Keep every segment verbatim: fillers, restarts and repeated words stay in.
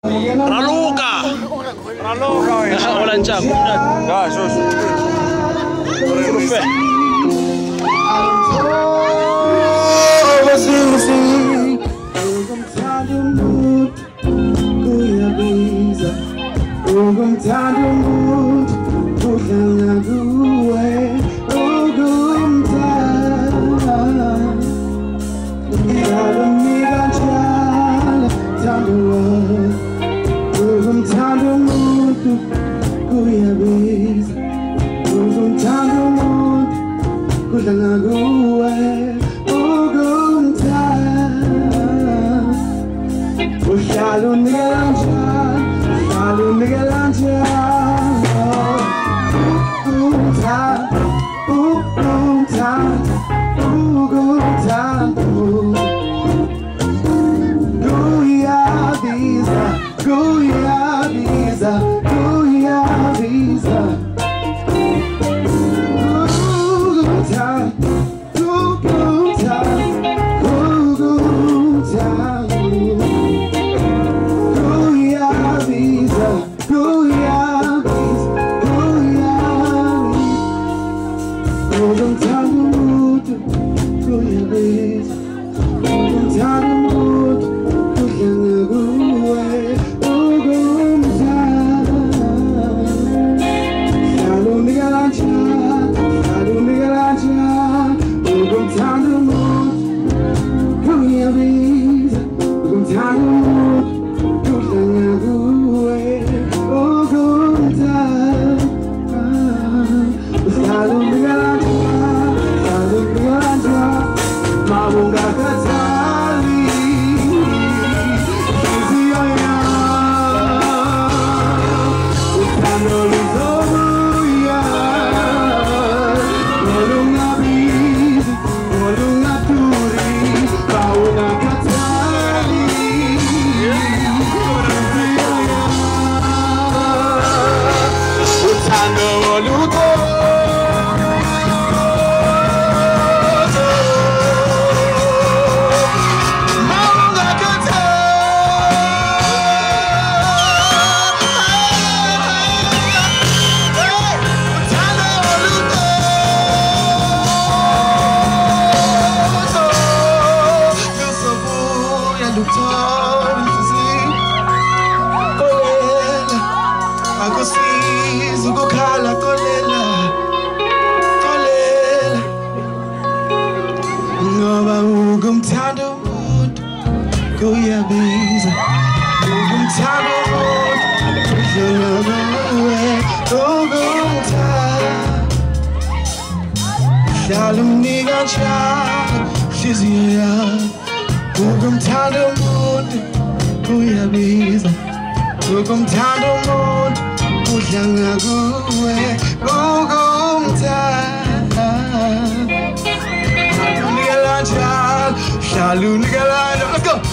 Raluka. Raluka. Walang tiyan. Ya, sus. Rufe. Let's go.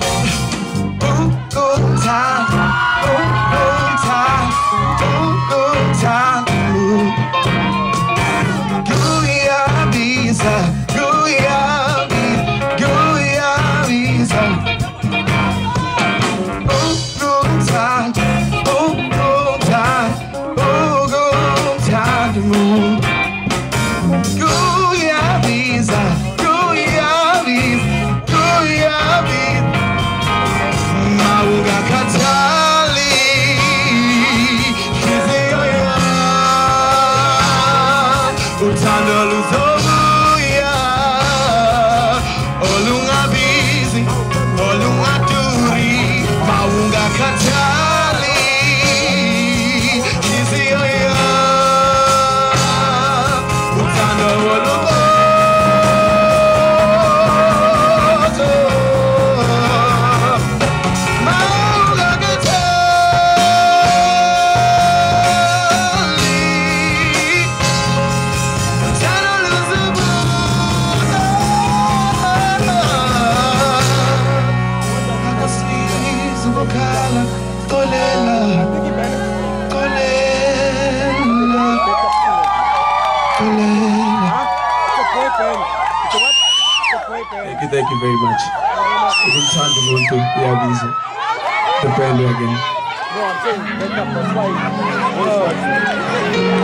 Boom, boom, time. Boom, boom, time. Boom, boom, time. Gooya visa. Gooya visa. Gooya visa. Boom, boom, time. Boom, boom, time. Boom, boom, time to move. Gooya visa. Gooya visa. Mauga katali, kiziyoya, utanda luzobuya, olunga busy, olunga duri. Mauga katali, kiziyoya, utanda luzobuya. Thank you, thank you very much. Welcome to the Monto. Yeah, busy. The bandwagon. No, I'm saying pick up the fight.